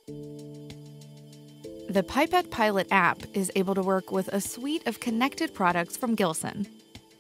The PipettePilot app is able to work with a suite of connected products from Gilson.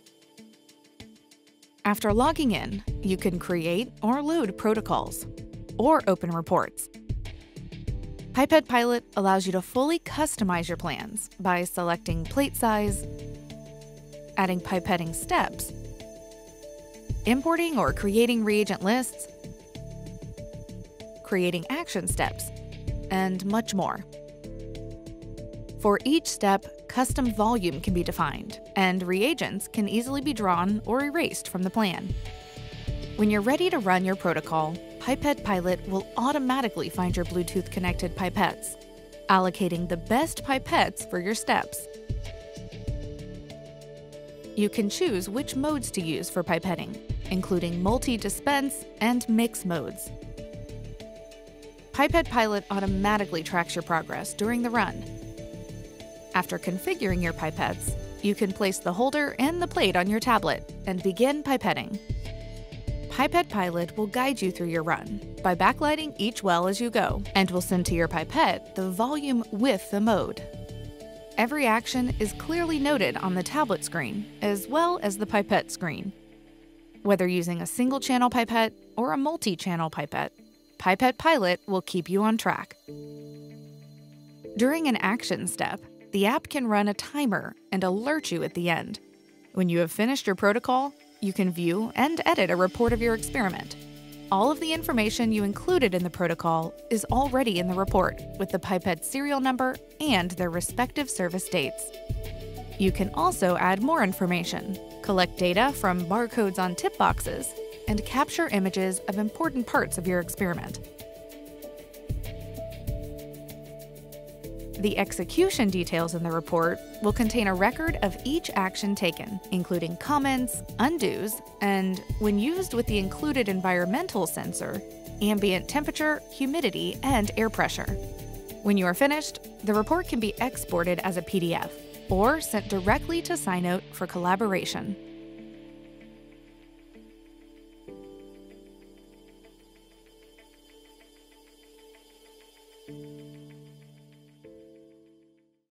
After logging in, you can create or load protocols, or open reports. PipettePilot allows you to fully customize your plans by selecting plate size, adding pipetting steps, importing or creating reagent lists, creating action steps, and much more. For each step, custom volume can be defined, and reagents can easily be drawn or erased from the plan. When you're ready to run your protocol, PipettePilot will automatically find your Bluetooth-connected pipettes, allocating the best pipettes for your steps. You can choose which modes to use for pipetting, including multi-dispense and mix modes. PipettePilot automatically tracks your progress during the run. After configuring your pipettes, you can place the holder and the plate on your tablet and begin pipetting. PipettePilot will guide you through your run by backlighting each well as you go and will send to your pipette the volume with the mode. Every action is clearly noted on the tablet screen as well as the pipette screen. Whether using a single-channel pipette or a multi-channel pipette, PipettePilot will keep you on track. During an action step, the app can run a timer and alert you at the end. When you have finished your protocol, you can view and edit a report of your experiment. All of the information you included in the protocol is already in the report, with the pipette serial number and their respective service dates. You can also add more information, collect data from barcodes on tip boxes, and capture images of important parts of your experiment. The execution details in the report will contain a record of each action taken, including comments, undos, and, when used with the included environmental sensor, ambient temperature, humidity, and air pressure. When you are finished, the report can be exported as a PDF or sent directly to Cynote for collaboration.